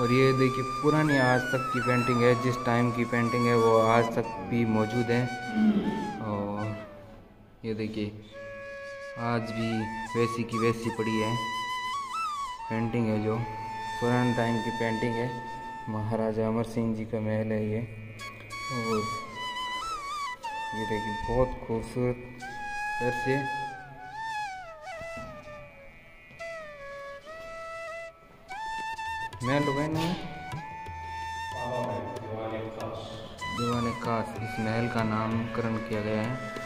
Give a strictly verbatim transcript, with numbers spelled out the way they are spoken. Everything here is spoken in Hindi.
और ये देखिए पुरानी आज तक की पेंटिंग है, जिस टाइम की पेंटिंग है वो आज तक भी मौजूद है। और ये देखिए आज भी वैसी की वैसी पड़ी है पेंटिंग है, जो पुराने टाइम की पेंटिंग है। महाराजा अमर सिंह जी का महल है ये। और ये देखिए बहुत खूबसूरत दृश्य। महल लोग है ना, दीवाने खास, इस महल का नामकरण किया गया है।